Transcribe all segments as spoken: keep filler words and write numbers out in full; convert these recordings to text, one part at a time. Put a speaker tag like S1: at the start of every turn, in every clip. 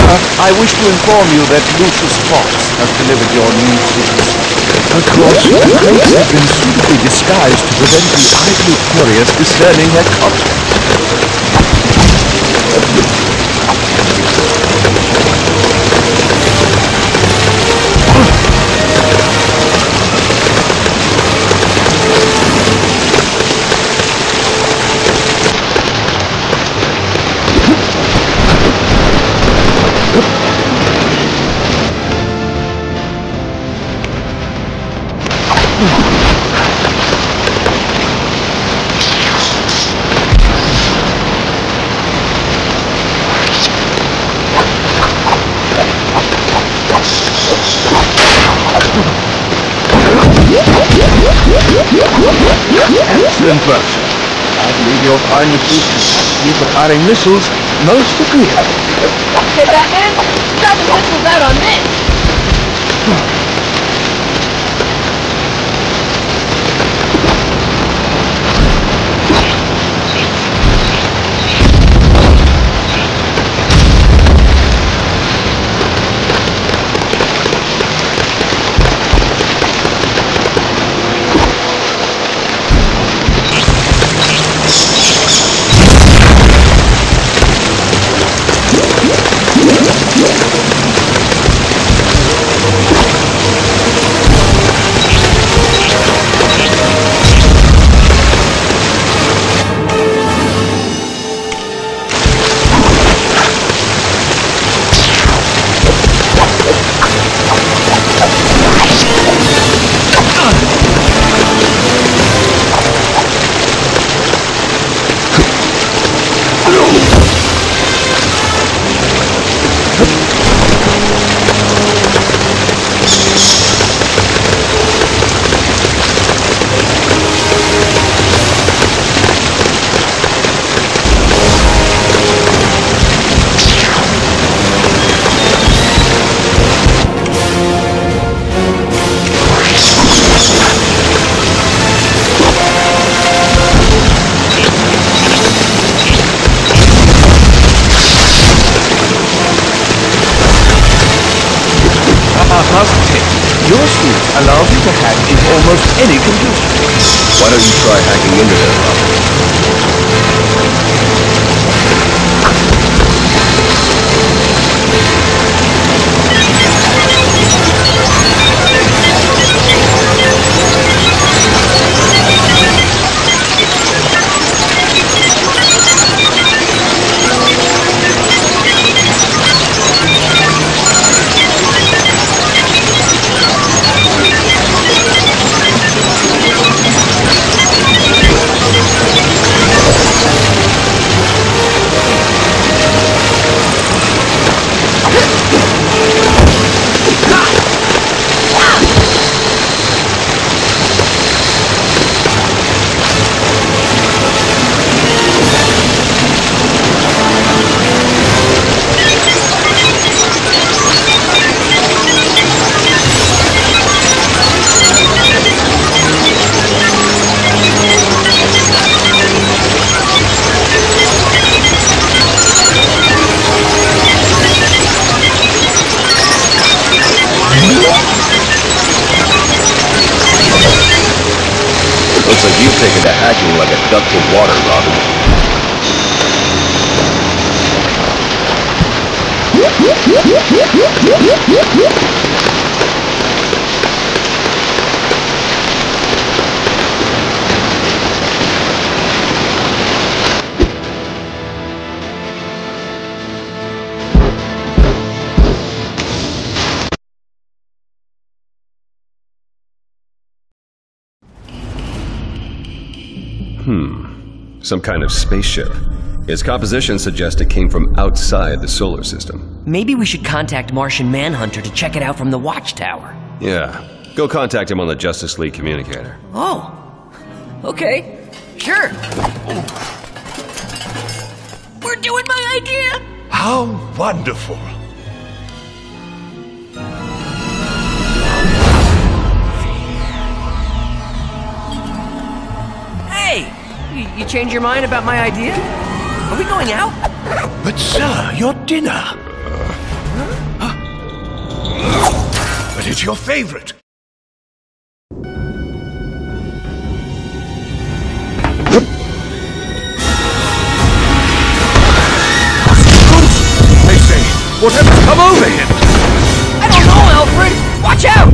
S1: I wish to inform you that Lucius Fox has delivered your new suit. Of course, the crates have been suitably disguised to prevent the idly curious discerning their contents. Excellent work, sir. I believe you'll find the suit capacity for firing missiles most agreeable.
S2: Hey, Batman, try the missiles out on this!
S1: Your suit allows you to hack into almost any computer.
S3: Why don't you try hacking into their Looks like you've taken to hacking like a duck to water, Robin. Hmm. Some kind of spaceship. Its composition suggests it came from outside the solar system.
S4: Maybe we should contact Martian Manhunter to check it out from the watchtower.
S3: Yeah. Go contact him on the Justice League communicator.
S4: Oh. Okay. Sure. We're doing my idea!
S5: How wonderful!
S4: Hey! You, you changed your mind about my idea? Are we going out?
S5: But sir, your dinner! it your favorite? They say, whatever's come over him?
S2: I don't know, Alfred! Watch out!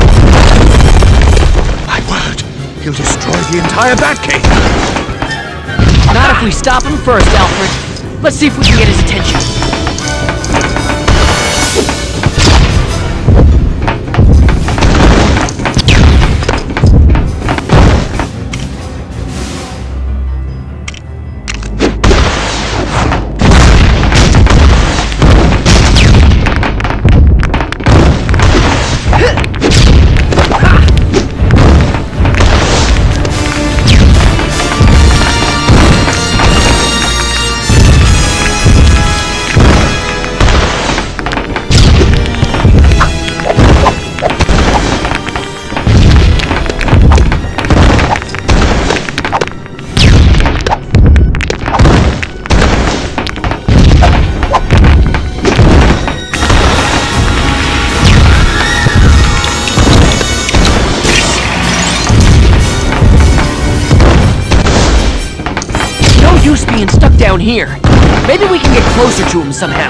S5: My word, he'll destroy the entire Batcave.
S2: Not if we stop him first, Alfred. Let's see if we can get his attention. Being stuck down here. Maybe we can get closer to him somehow.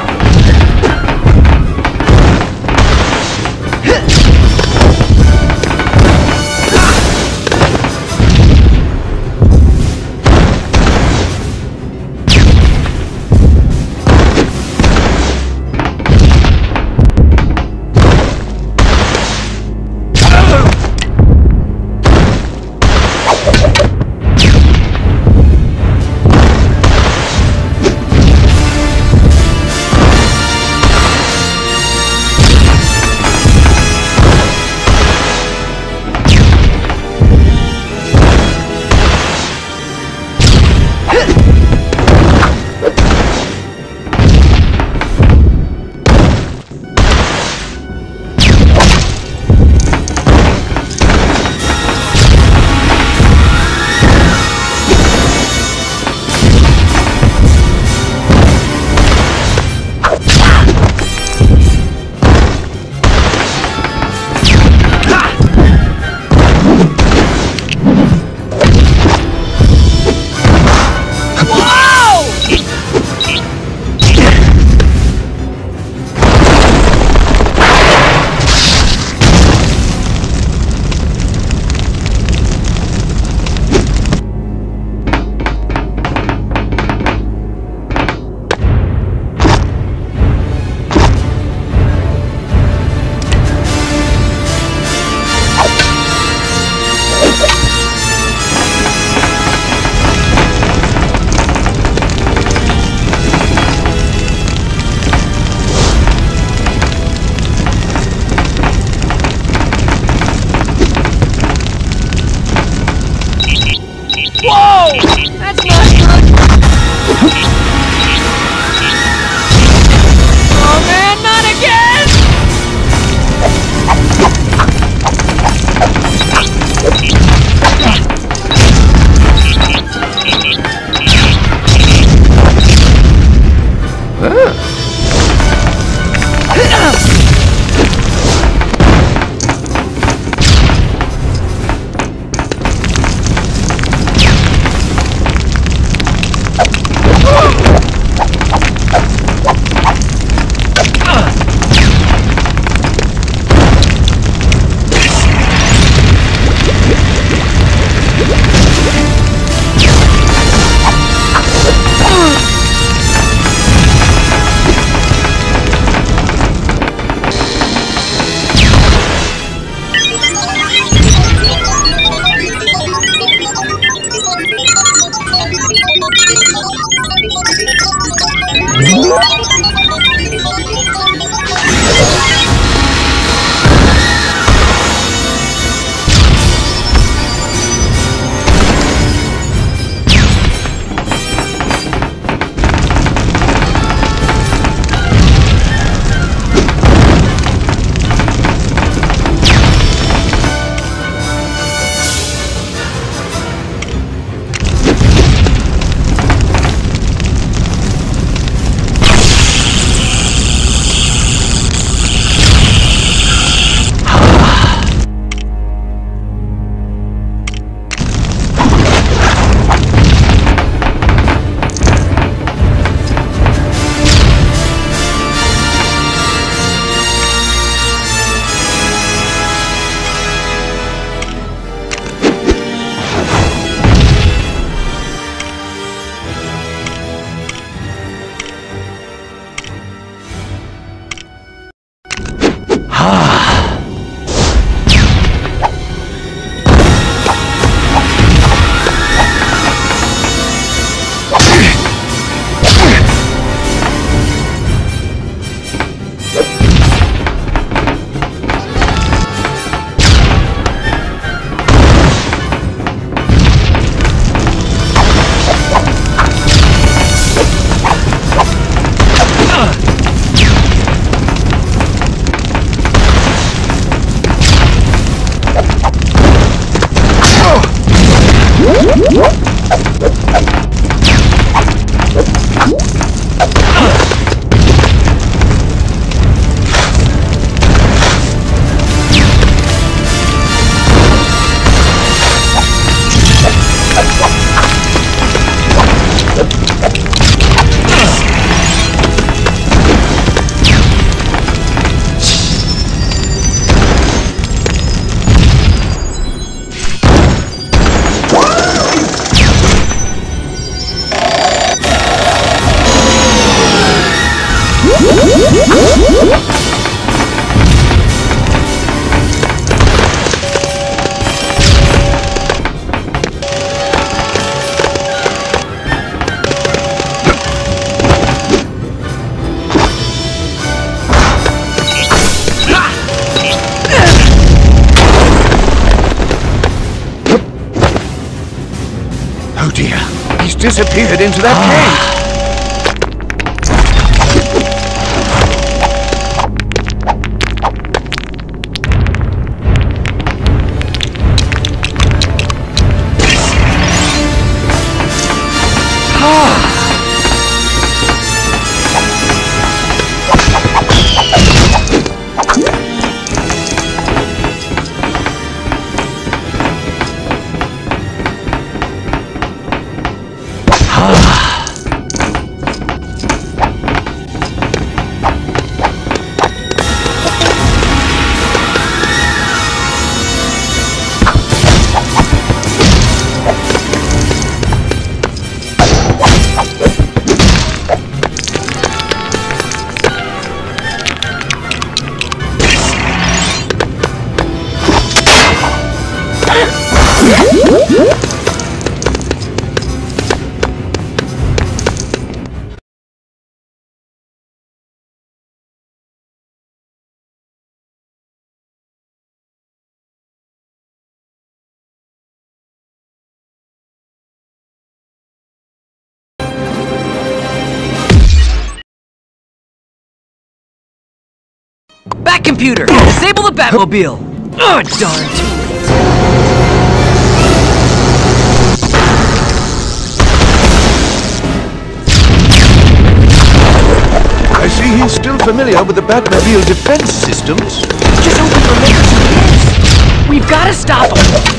S5: disappeared into that cave.
S2: Back computer! Disable the Batmobile! Oh, darn, too late.
S5: I see he's still familiar with the Batmobile defense systems.
S2: Just hope he remembers who he is. We've gotta stop him!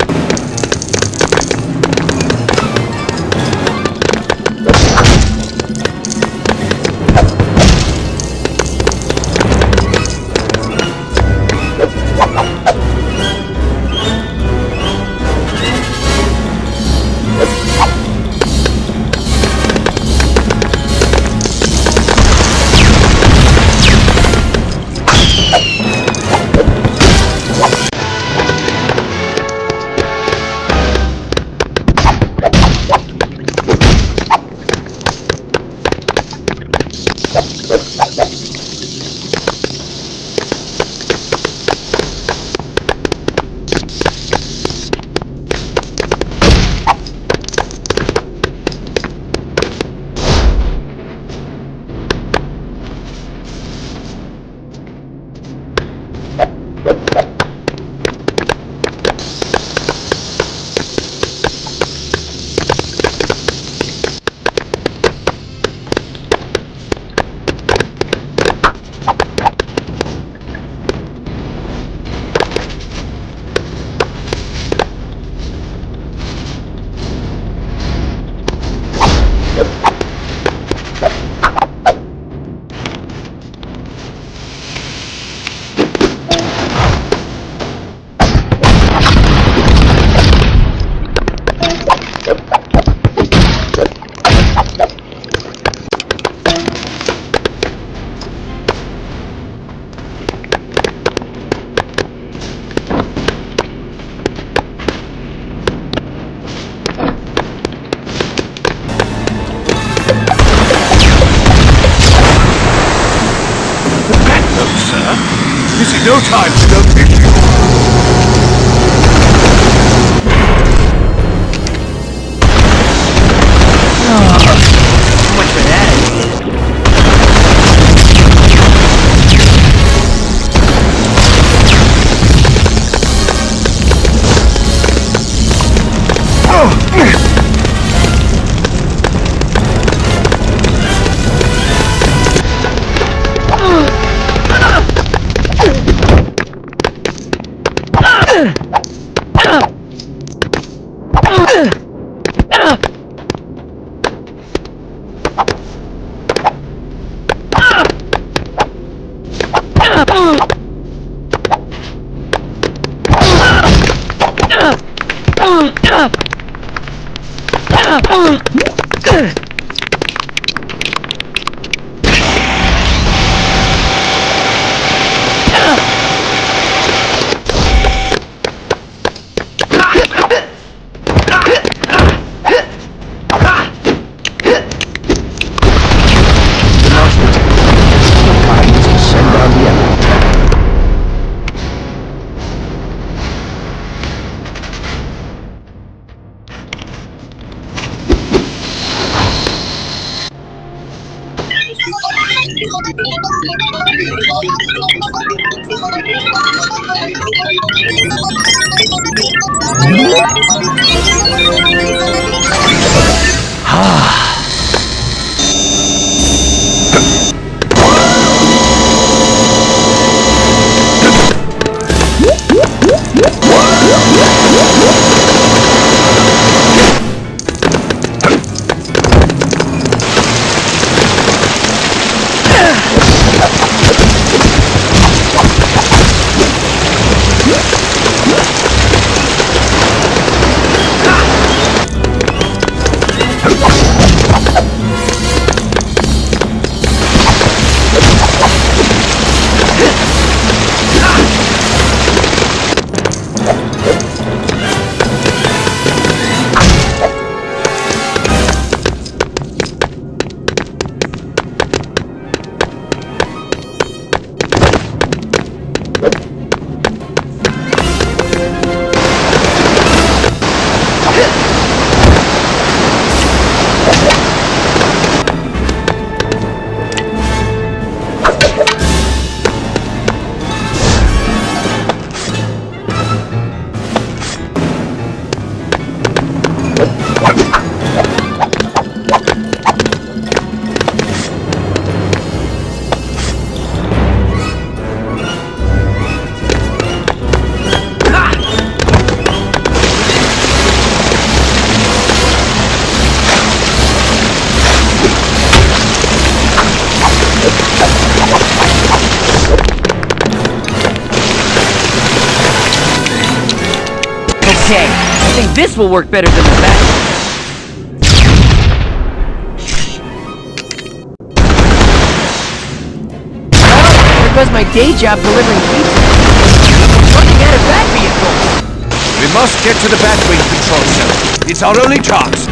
S5: No time to go fishing.
S2: So much for that. Okay, I think this will work better than the back. Well, there goes my day job delivering pizza. Running out of that vehicle.
S1: We must get to the Batwing control cell. It's our only chance.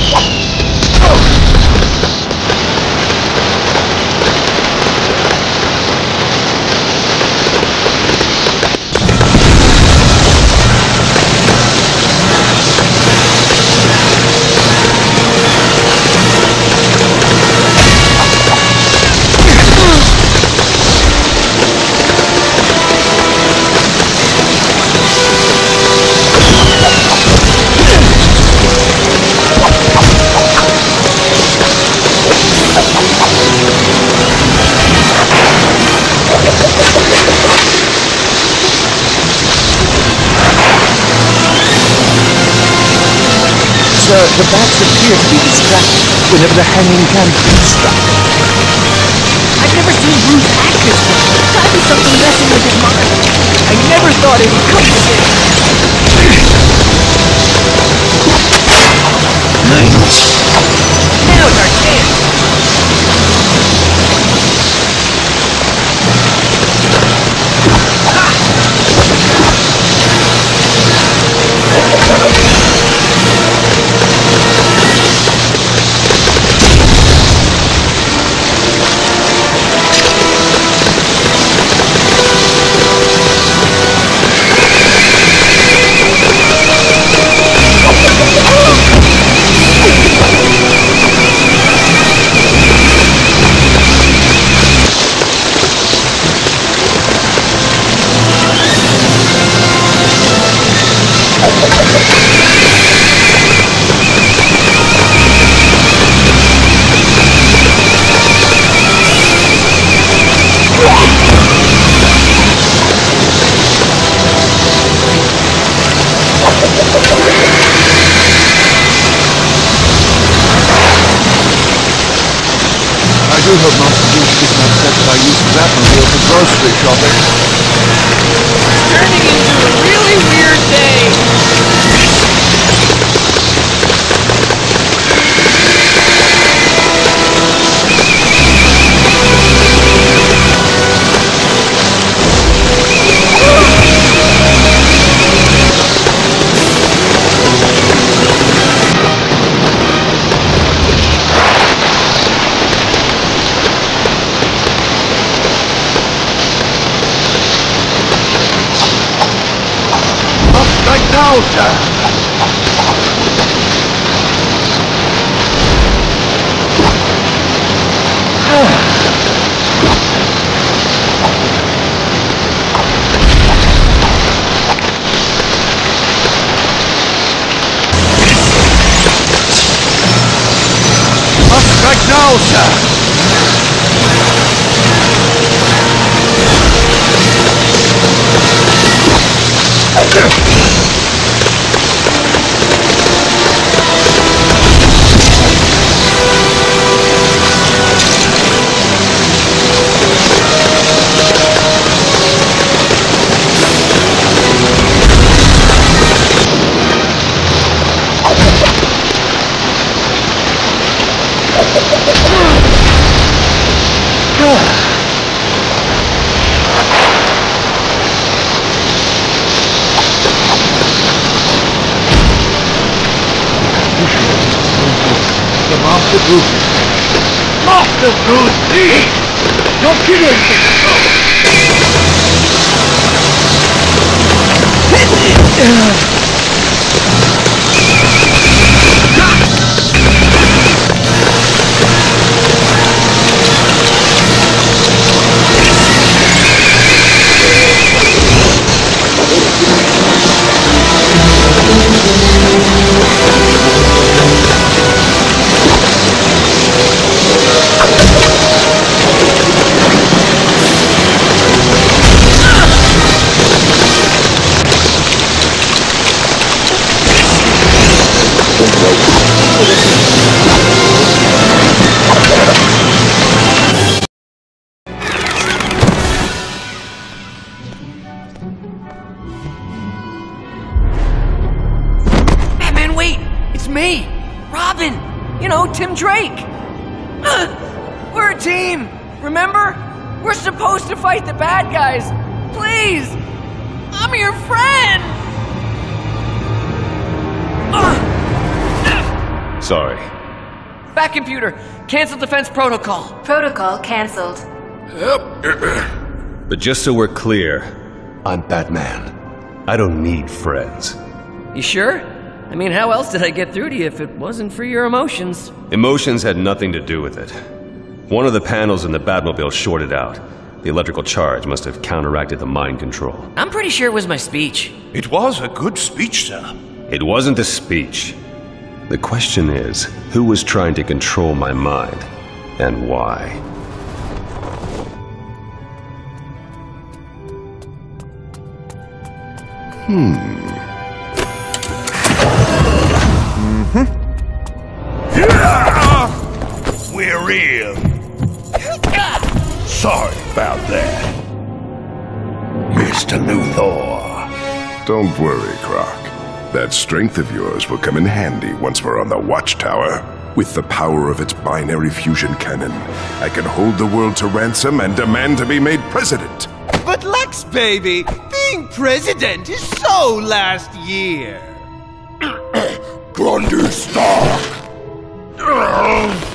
S1: Sir, the bats appear to be distracted whenever the hanging can be struck.
S2: I've never seen Bruce act this way. Gotta be something messing with his mind. I never thought it would come to this. Now's our chance.
S1: I do hope Master Bruce isn't upset that I used the Batmobile for grocery shopping.
S2: It's turning into a really weird day.
S1: Now, sir. Must strike now, sir. Master Bruce. Master Bruce, please! Don't kill yourself!
S2: Batman, wait! It's me! Robin! You know, Tim Drake! We're a team! Remember? We're supposed to fight the bad guys! Please! I'm your friend!
S3: Sorry.
S2: Back computer, cancel defense protocol.
S6: Protocol cancelled.
S3: But just so we're clear, I'm Batman. I don't need friends.
S2: You sure? I mean, how else did I get through to you if it wasn't for your emotions?
S3: Emotions had nothing to do with it. One of the panels in the Batmobile shorted out. The electrical charge must have counteracted the mind control.
S2: I'm pretty sure it was my speech.
S7: It was a good speech, sir.
S3: It wasn't a speech. The question is, who was trying to control my mind, and why?
S1: Hmm. Mm-hmm.
S7: Yeah! We're in. Sorry about that, Mister Luthor.
S8: Don't worry, Croc. That strength of yours will come in handy once we're on the Watchtower. With the power of its binary fusion cannon, I can hold the world to ransom and demand to be made president.
S9: But Lex, baby, being president is so last year.
S7: Grundy Stark.